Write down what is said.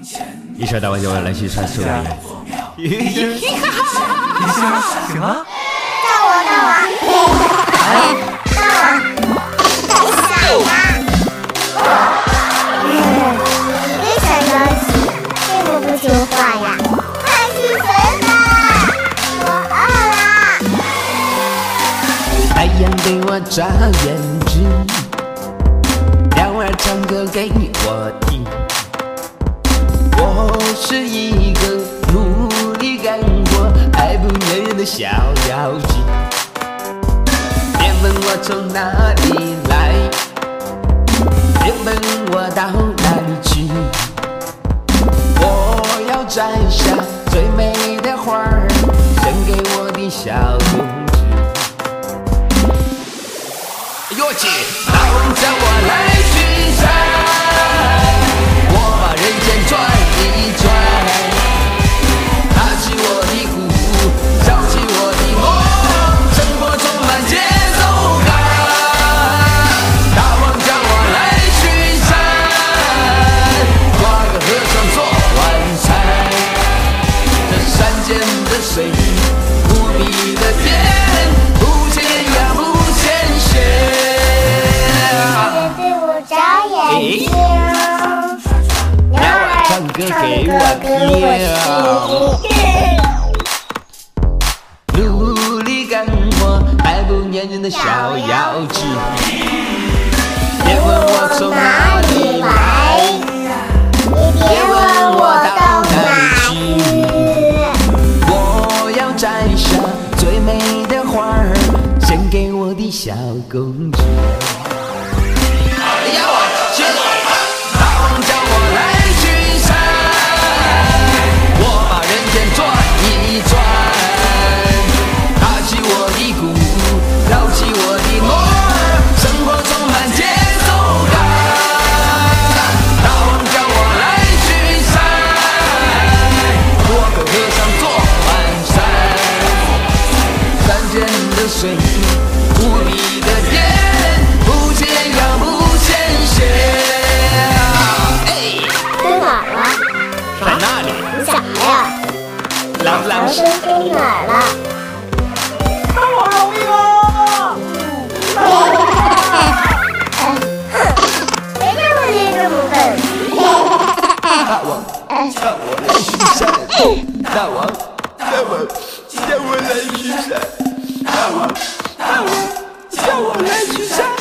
一首大王就来去传说的耶。 什么？ 大王，大王，太傻呀！别想游戏，这么不听话呀！快去睡吧，我饿了。 太阳对我眨眼睛，鸟儿唱歌给我听。我是一个努力干活还不粘人的小妖精，别问我从哪里来，别问我到哪里去，我要摘下最美的花儿献给我的小公主。哟姐，大王叫我来巡山，我把人间转一转，打起我的鼓，敲起我的锣，生活充满节奏感。大王叫我来巡山，抓个和尚做晚餐，这山间的水无比的甜，不咸呀不咸咸。 对我眨眼睛，鸟儿唱歌给我听。 努力干活还不粘人的小妖精，别问我从哪里来， 你别问我到哪去， 我要摘下最美的花儿献给我的小公主。呀，我去！大王叫我来巡山，我把人间转一转，打起我的鼓，摇起我的锣，生活充满节奏感。大王叫我来巡山，做个和尚做晚餐，山间的水无比的甜，不咸呀不咸咸。 飞哪儿了？ 在那里， 你咋呀？长生飞哪儿了？ 帮我容易了！ 别让我这么笨。 大王叫我来巡山，大王叫我来巡山，大王叫我来巡山。